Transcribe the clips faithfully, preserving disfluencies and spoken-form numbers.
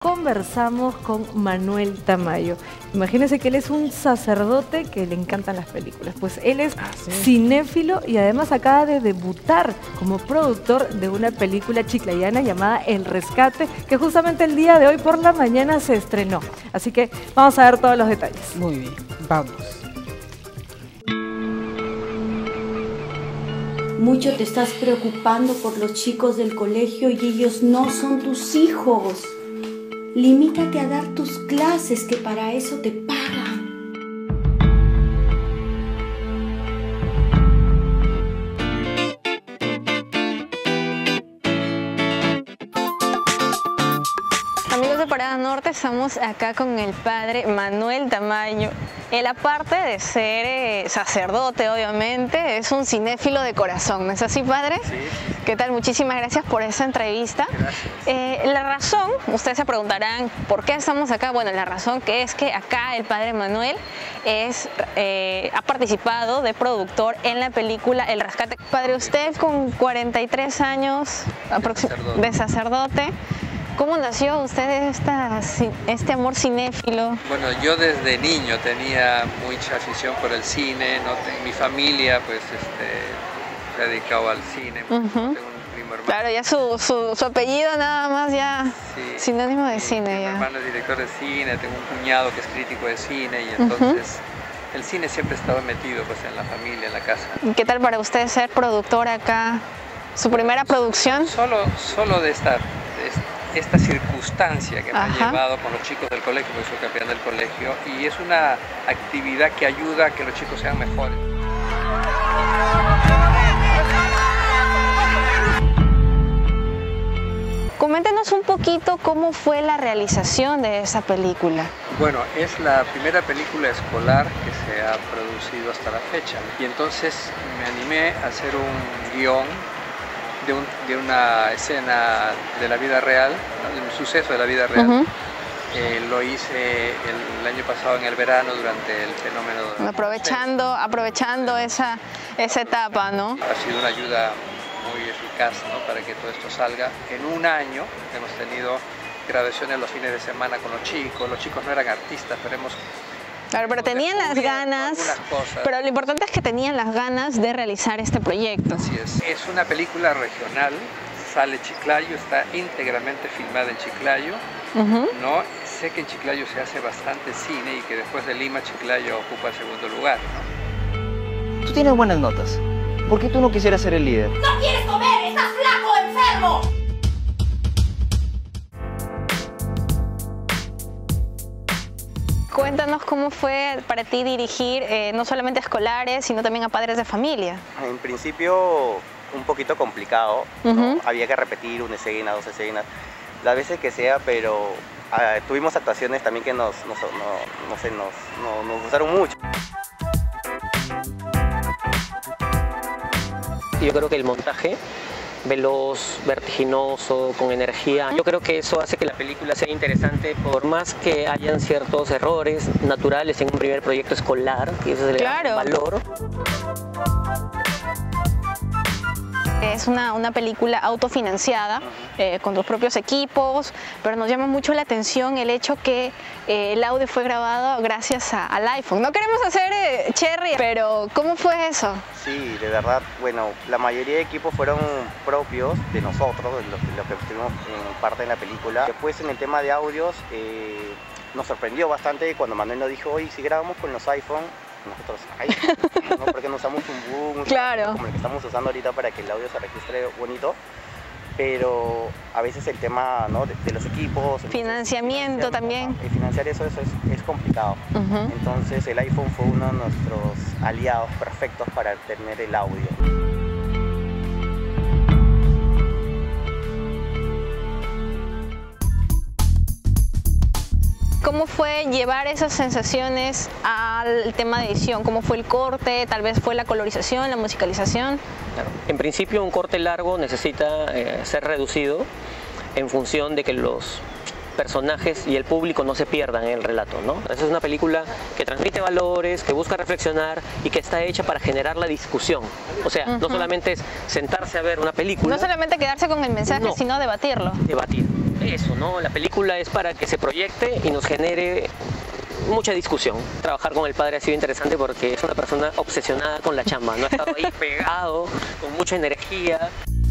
Conversamos con Manuel Tamayo. Imagínense que él es un sacerdote que le encantan las películas. Pues él es ah, ¿sí? cinéfilo y además acaba de debutar como productor de una película chiclayana llamada El Rescate, que justamente el día de hoy por la mañana se estrenó. Así que vamos a ver todos los detalles. Muy bien, vamos. Mucho te estás preocupando por los chicos del colegio y ellos no son tus hijos. Limítate a dar tus clases, que para eso te pagan. Amigos de Parada Norte, estamos acá con el padre Manuel Tamayo. Él, aparte de ser eh, sacerdote, obviamente, es un cinéfilo de corazón, ¿no es así, padre? Sí. ¿Qué tal? Muchísimas gracias por esa entrevista. Eh, la razón, ustedes se preguntarán, ¿por qué estamos acá? Bueno, la razón que es que acá el padre Manuel es, eh, ha participado de productor en la película El Rescate. Padre, usted con cuarenta y tres años de sacerdote, de sacerdote, ¿cómo nació usted esta, este amor cinéfilo? Bueno, yo desde niño tenía mucha afición por el cine, ¿no? Mi familia pues este, se ha dedicado al cine, uh-huh. Tengo un primo hermano. Claro, ya su, su, su apellido nada más ya sí, sinónimo de cine. Mi ya. hermano es director de cine, tengo un cuñado que es crítico de cine y entonces uh-huh. el cine siempre estaba metido pues en la familia, en la casa. ¿Y qué tal para usted ser productor acá? ¿Su primera producción? Solo, solo de esta... De esta esta circunstancia que me Ajá. ha llevado con los chicos del colegio, porque soy campeón del colegio, y es una actividad que ayuda a que los chicos sean mejores. Coméntenos un poquito cómo fue la realización de esa película. Bueno, es la primera película escolar que se ha producido hasta la fecha, y entonces me animé a hacer un guión De, un, de una escena de la vida real, de un suceso de la vida real. Uh-huh. eh, lo hice el, el año pasado en el verano durante el fenómeno de aprovechando la aprovechando esa, esa etapa, ¿no? Ha sido una ayuda muy eficaz, ¿no? Para que todo esto salga. En un año hemos tenido grabaciones los fines de semana con los chicos. Los chicos no eran artistas, pero hemos... Claro, pero tenían las ganas, pero lo importante es que tenían las ganas de realizar este proyecto. Así es. Es una película regional, sale Chiclayo, está íntegramente filmada en Chiclayo. Uh-huh. No, sé que en Chiclayo se hace bastante cine y que después de Lima, Chiclayo ocupa el segundo lugar, ¿no? Tú tienes buenas notas. ¿Por qué tú no quisieras ser el líder? ¡No quieres comer! ¡Estás flaco, enfermo! Cuéntanos cómo fue para ti dirigir eh, no solamente a escolares, sino también a padres de familia. En principio un poquito complicado, uh-huh. ¿no? Había que repetir una escena, dos escenas, las veces que sea, pero uh, tuvimos actuaciones también que nos, nos, no, no sé, nos, no, nos gustaron mucho. Yo creo que el montaje veloz, vertiginoso, con energía. Yo creo que eso hace que la película sea interesante, por más que hayan ciertos errores naturales en un primer proyecto escolar, que eso es el claro. valor. Es una, una película autofinanciada, eh, con los propios equipos, pero nos llama mucho la atención el hecho que eh, el audio fue grabado gracias a, al iPhone. No queremos hacer eh, cherry, pero ¿cómo fue eso? Sí, de verdad, bueno, la mayoría de equipos fueron propios de nosotros, de los, de los que estuvimos en parte en la película. Después en el tema de audios, eh, nos sorprendió bastante cuando Manuel nos dijo, oye, si grabamos con los iPhone, nosotros, ay, ¿no? Porque no usamos un boom, claro. como el que estamos usando ahorita para que el audio se registre bonito, pero a veces el tema, ¿no? de, de los equipos, financiamiento el también, el financiar eso, eso es, es complicado. Uh-huh. Entonces el iPhone fue uno de nuestros aliados perfectos para tener el audio. ¿Cómo fue llevar esas sensaciones al tema de edición? ¿Cómo fue el corte? ¿Tal vez fue la colorización, la musicalización? Claro. En principio un corte largo necesita eh, ser reducido en función de que los personajes y el público no se pierdan en el relato, ¿no? Esa es una película que transmite valores, que busca reflexionar y que está hecha para generar la discusión. O sea, uh-huh. no solamente es sentarse a ver una película. No solamente quedarse con el mensaje, no, sino debatirlo. Debatir. eso, ¿no? La película es para que se proyecte y nos genere mucha discusión. Trabajar con el padre ha sido interesante porque es una persona obsesionada con la chamba, no ha estado ahí pegado, con mucha energía.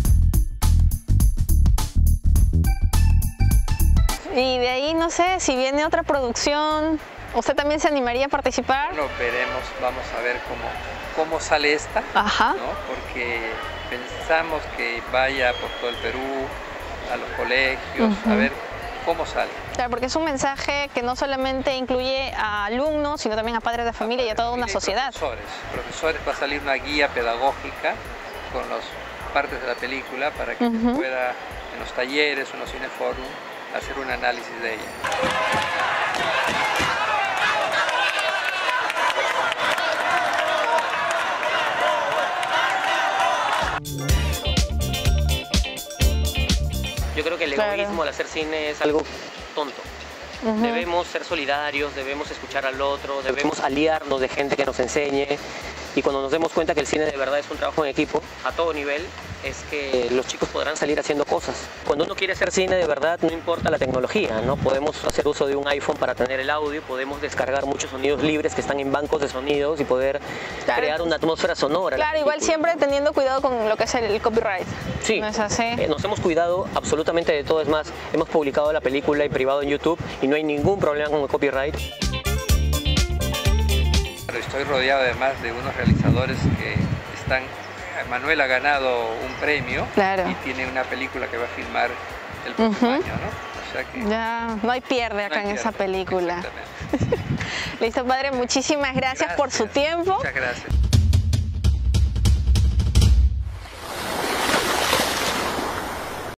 Y de ahí, no sé, si viene otra producción, ¿usted también se animaría a participar? Bueno, veremos, vamos a ver cómo, cómo sale esta, Ajá. ¿no? Porque pensamos que vaya por todo el Perú, a los colegios, Uh-huh. a ver cómo sale. Claro, porque es un mensaje que no solamente incluye a alumnos, sino también a padres de familia y a toda una sociedad. Profesores, profesores, va a salir una guía pedagógica con las partes de la película para que Uh-huh. se pueda en los talleres o en los cineforum hacer un análisis de ella. Yo creo que el Claro. egoísmo al hacer cine es algo tonto. Ujú. Debemos ser solidarios, debemos escuchar al otro, debemos aliarnos de gente que nos enseñe. Y cuando nos demos cuenta que el cine de verdad es un trabajo en equipo, a todo nivel, es que los chicos podrán salir haciendo cosas. Cuando uno quiere hacer cine de verdad, no importa la tecnología, ¿no? Podemos hacer uso de un iPhone para tener el audio, podemos descargar muchos sonidos libres que están en bancos de sonidos y poder Claro. crear una atmósfera sonora. Claro, igual siempre teniendo cuidado con lo que es el copyright. Sí, ¿No es así? eh, nos hemos cuidado absolutamente de todo. Es más, hemos publicado la película y privado en YouTube y no hay ningún problema con el copyright. Pero estoy rodeado además de unos realizadores que están... Manuel ha ganado un premio Claro. y tiene una película que va a filmar el próximo Ujú. año, ¿no? O sea que Ya, no hay pierde acá no hay en esa pierde. película. Exactamente. Listo, padre, muchísimas gracias, por su Gracias. tiempo. Muchas gracias.